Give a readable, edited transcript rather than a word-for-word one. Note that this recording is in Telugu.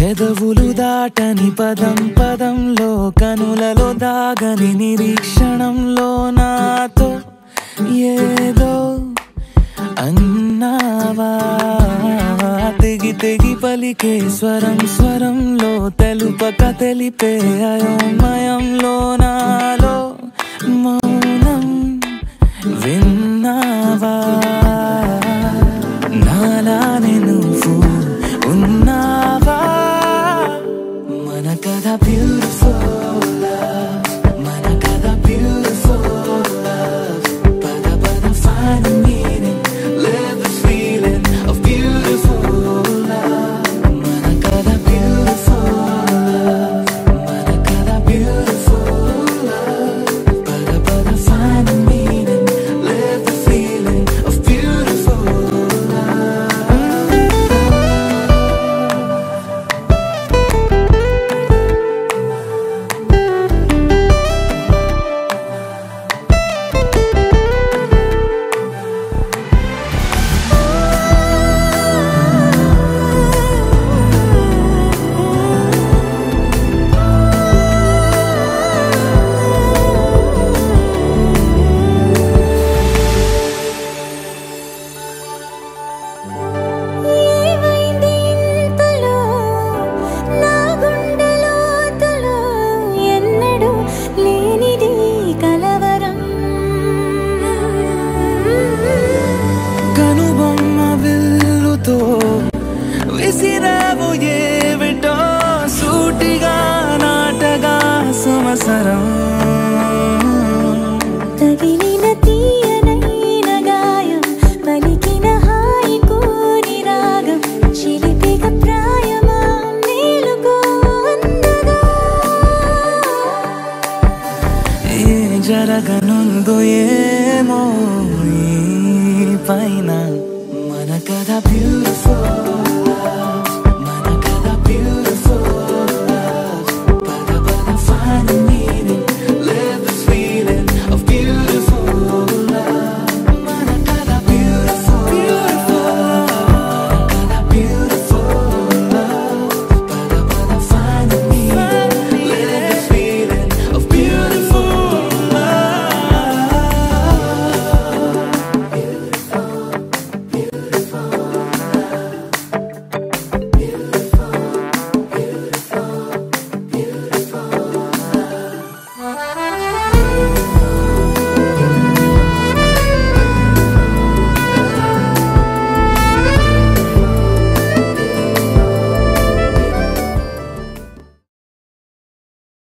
పెదవులు దాటని పదం పదంలో కనులలో దాగని నిరీక్షణంలో నాతో ఏదో అన్నావా తెగి తెగి పలికే స్వరం స్వరంలో తెలుపక తెలిపే అయోమయంలో నాలో మౌనం విన్నావా నాలానే నువ్వు ఉన్నావా మన కథ బ్యూటిఫుల్ మన కథ బ్యూటిఫుల్ పద పద find the meaning live the feeling of beautiful మన కథ beautiful మన కథ beautiful పద పద find the meaning live the feeling of beautiful విసిరావు ఏవిటో సూటిగా నాటగా సంవత్సరం తగిలిన తీయనైన గాయం పలికిన హాయి కోరి రాగం చిలిపిక ప్రాయమా మేలుకో అందగా ఏ జరగనుందో ఏమో ఈ పైన మన కథ బ్యూటిఫుల్